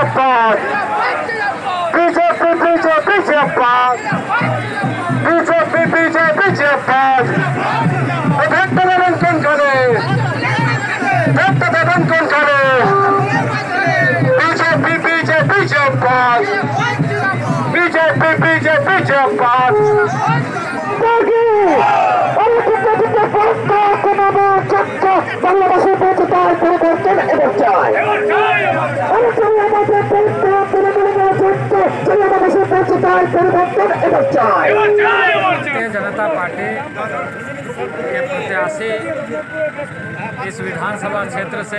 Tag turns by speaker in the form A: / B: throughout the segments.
A: जिंदाबाद, BJP BJP जिंदाबाद, BJP BJP जिंदाबाद। तदन कौन करे, तदन कौन करे, बीजेपी बीजेपी जिंदाबाद, बीजेपी बीजेपी जिंदाबाद। বাংলাদেশের পরিবর্তন এবার চাই,
B: भारतीय जनता पार्टी के प्रत्याशी इस विधानसभा क्षेत्र से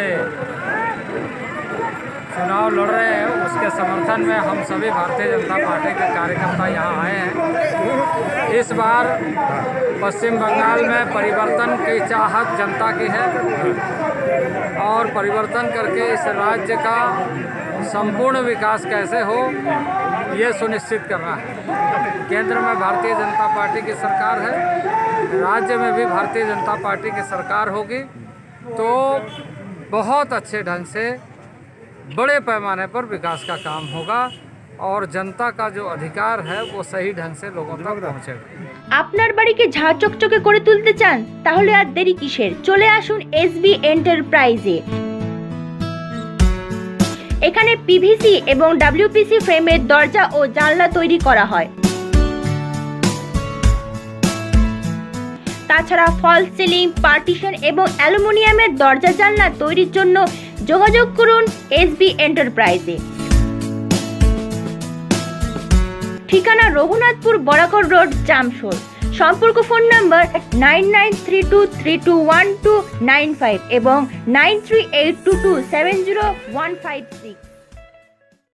B: चुनाव लड़ रहे हैं, उसके समर्थन में हम सभी भारतीय जनता पार्टी के कार्यकर्ता यहाँ आए हैं। इस बार पश्चिम बंगाल में परिवर्तन की चाहत जनता की है और परिवर्तन करके इस राज्य का संपूर्ण विकास कैसे हो ये सुनिश्चित करना है। केंद्र में भारतीय जनता पार्टी की सरकार है, राज्य में भी भारतीय जनता पार्टी की सरकार होगी तो बहुत अच्छे ढंग से बड़े पैमाने पर विकास का काम होगा और जनता का जो अधिकार है वो सही ढंग से लोगों तक पहुंचेगा।
C: আপনার বাড়িকে ঝাঁ চকচকে করে তুলতে চান তাহলে আর দেরি কিসের, চলে আসুন এসবি এন্টারপ্রাইজে। এখানে পিভিসি এবং ডব্লিউপিসি ফ্রেমের দরজা ও জানলা তৈরি করা হয়। তাছাড়া ফল সিলিং, পার্টিশন এবং অ্যালুমিনিয়ামের দরজা জানলা তৈরির জন্য যোগাযোগ করুন এসবি এন্টারপ্রাইজে। ঠিকানা রঘুনাথপুর বরাকর রোড, জামশোল। সম্পর্ক ফোন নাম্বার 9932321295 এবং 9382270156।